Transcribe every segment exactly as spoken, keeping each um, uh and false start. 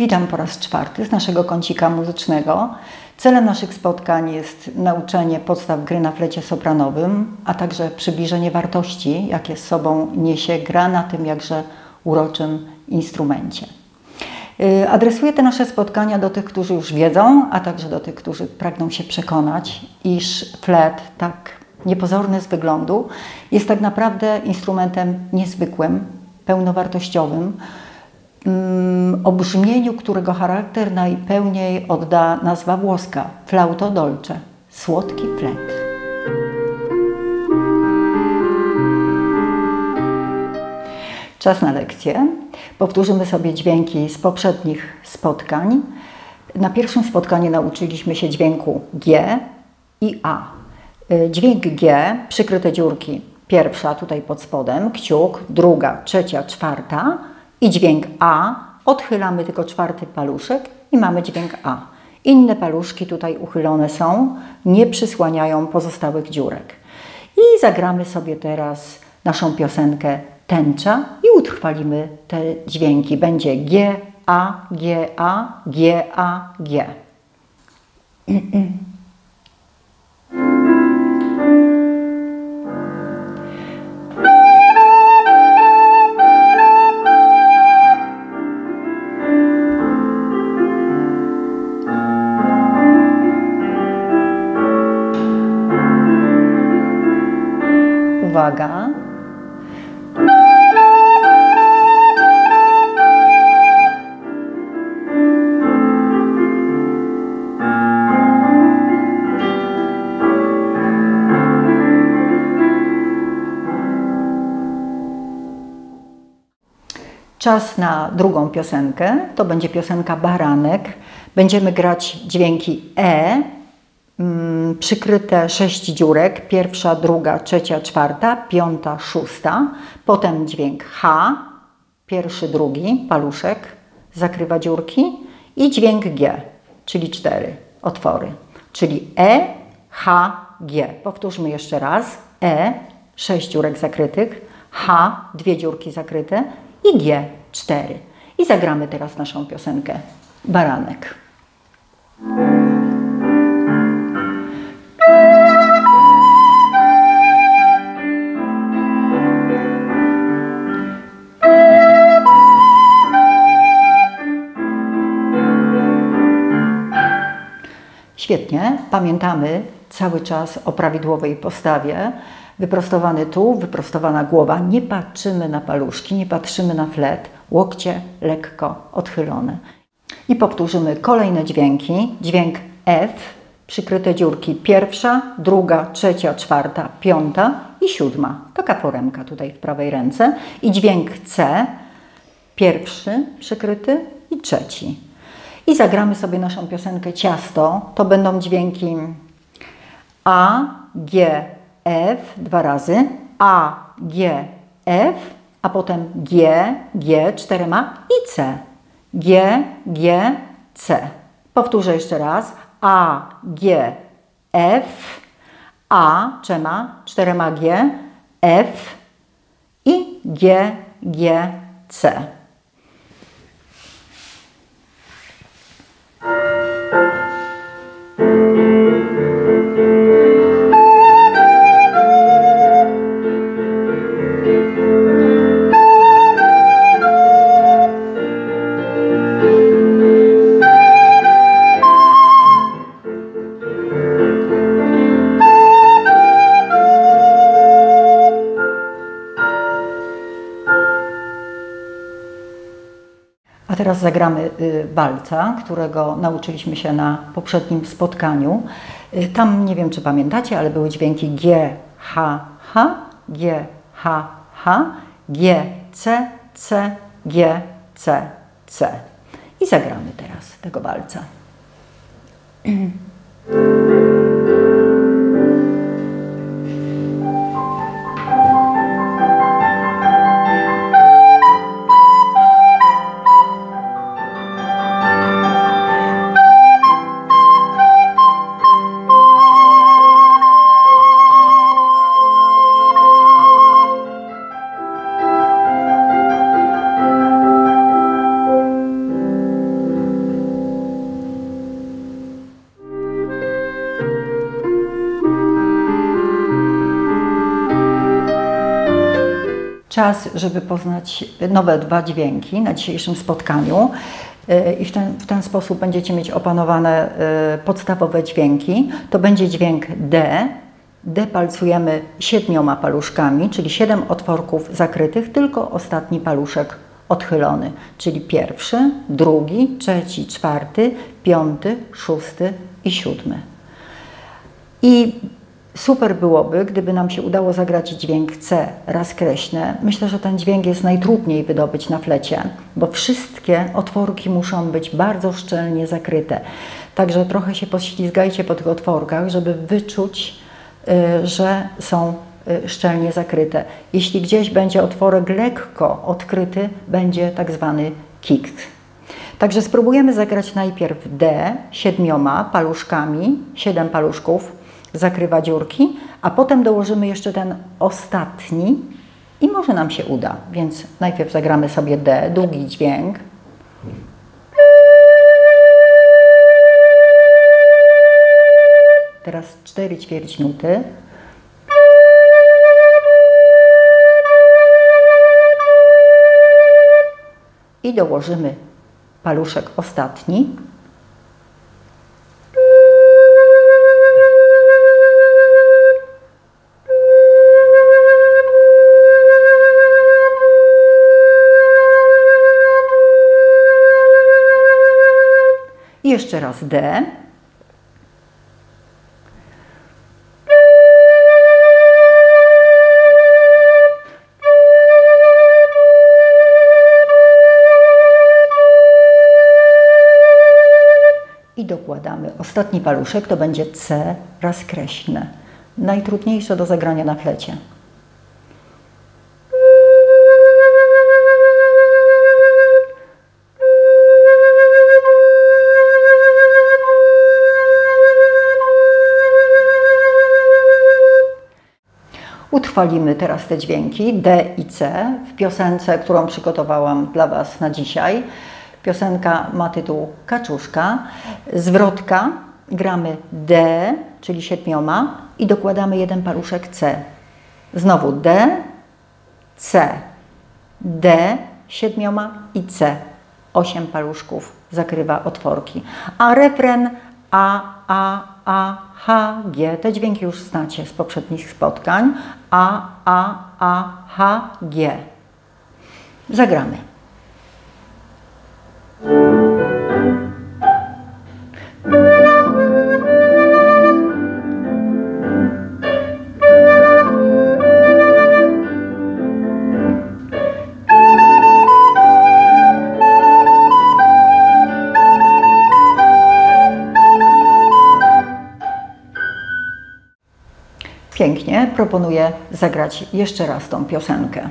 Witam po raz czwarty z naszego kącika muzycznego. Celem naszych spotkań jest nauczenie podstaw gry na flecie sopranowym, a także przybliżenie wartości, jakie z sobą niesie gra na tym jakże uroczym instrumencie. Adresuję te nasze spotkania do tych, którzy już wiedzą, a także do tych, którzy pragną się przekonać, iż flet, tak niepozorny z wyglądu, jest tak naprawdę instrumentem niezwykłym, pełnowartościowym, o brzmieniu, którego charakter najpełniej odda nazwa włoska flauto dolce, słodki flet. Czas na lekcję. Powtórzymy sobie dźwięki z poprzednich spotkań. Na pierwszym spotkaniu nauczyliśmy się dźwięku G i A. Dźwięk G, przykryte dziurki, pierwsza tutaj pod spodem, kciuk, druga, trzecia, czwarta i dźwięk A, odchylamy tylko czwarty paluszek i mamy dźwięk A. Inne paluszki tutaj uchylone są, nie przysłaniają pozostałych dziurek. I zagramy sobie teraz naszą piosenkę Tęcza i utrwalimy te dźwięki. Będzie G, A, G, A, G, A, G. Uwaga. Czas na drugą piosenkę. To będzie piosenka Baranek. Będziemy grać dźwięki E, mm, przykryte sześć dziurek. Pierwsza, druga, trzecia, czwarta, piąta, szósta. Potem dźwięk H, pierwszy, drugi, paluszek zakrywa dziurki. I dźwięk G, czyli cztery otwory. Czyli E, H, G. Powtórzmy jeszcze raz. E, sześć dziurek zakrytych. H, dwie dziurki zakryte. I G, cztery. I zagramy teraz naszą piosenkę Baranek. Świetnie, pamiętamy cały czas o prawidłowej postawie. Wyprostowany tułów, wyprostowana głowa, nie patrzymy na paluszki, nie patrzymy na flet, łokcie lekko odchylone. I powtórzymy kolejne dźwięki. Dźwięk F, przykryte dziurki pierwsza, druga, trzecia, czwarta, piąta i siódma. Taka foremka tutaj w prawej ręce. I dźwięk C, pierwszy przykryty i trzeci. I zagramy sobie naszą piosenkę Ciasto. To będą dźwięki A, G, F, dwa razy, A, G, F, a potem G, G, czterema i C. G, G, C. Powtórzę jeszcze raz. A, G, F, A, trzema, czterema G, F i G, G, C. A teraz zagramy walca, którego nauczyliśmy się na poprzednim spotkaniu. Tam, nie wiem czy pamiętacie, ale były dźwięki G, H, H, G, H, H, G, C, C, G, C, C. I zagramy teraz tego walca. Czas, żeby poznać nowe dwa dźwięki na dzisiejszym spotkaniu i w ten, w ten sposób będziecie mieć opanowane podstawowe dźwięki. To będzie dźwięk D. D palcujemy siedmioma paluszkami, czyli siedem otworków zakrytych, tylko ostatni paluszek odchylony, czyli pierwszy, drugi, trzeci, czwarty, piąty, szósty i siódmy. I super byłoby, gdyby nam się udało zagrać dźwięk C rozkreślny. Myślę, że ten dźwięk jest najtrudniej wydobyć na flecie, bo wszystkie otworki muszą być bardzo szczelnie zakryte. Także trochę się poślizgajcie po tych otworkach, żeby wyczuć, y, że są y, szczelnie zakryte. Jeśli gdzieś będzie otworek lekko odkryty, będzie tak zwany kick. Także spróbujemy zagrać najpierw D siedmioma paluszkami, siedem paluszków zakrywa dziurki, a potem dołożymy jeszcze ten ostatni i może nam się uda. Więc najpierw zagramy sobie D, długi dźwięk. Teraz cztery ćwierć nuty. I dołożymy paluszek ostatni. I jeszcze raz D. I dokładamy ostatni paluszek, to będzie C rozkreślne. Najtrudniejsze do zagrania na flecie. Utrwalimy teraz te dźwięki D i C w piosence, którą przygotowałam dla Was na dzisiaj. Piosenka ma tytuł Kaczuszka. Zwrotka gramy D, czyli siedmioma i dokładamy jeden paluszek C. Znowu D, C, D siedmioma i C. Osiem paluszków zakrywa otworki. A refren A, A, A, H, G. Te dźwięki już znacie z poprzednich spotkań. A, A, A, H, G. Zagramy. Pięknie, proponuję zagrać jeszcze raz tą piosenkę.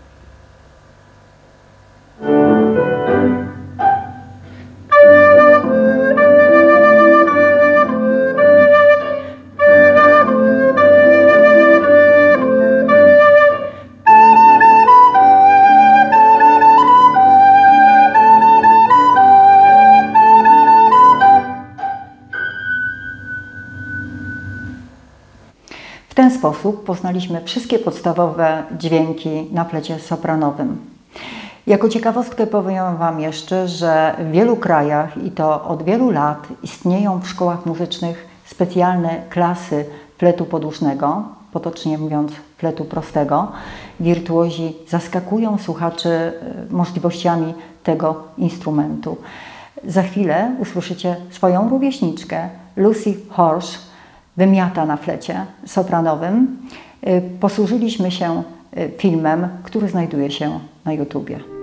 W ten sposób poznaliśmy wszystkie podstawowe dźwięki na flecie sopranowym. Jako ciekawostkę powiem Wam jeszcze, że w wielu krajach i to od wielu lat istnieją w szkołach muzycznych specjalne klasy fletu podłużnego, potocznie mówiąc fletu prostego. Wirtuozi zaskakują słuchaczy możliwościami tego instrumentu. Za chwilę usłyszycie swoją rówieśniczkę Lucy Horsch, wymiata na flecie sopranowym. Posłużyliśmy się filmem, który znajduje się na YouTubie.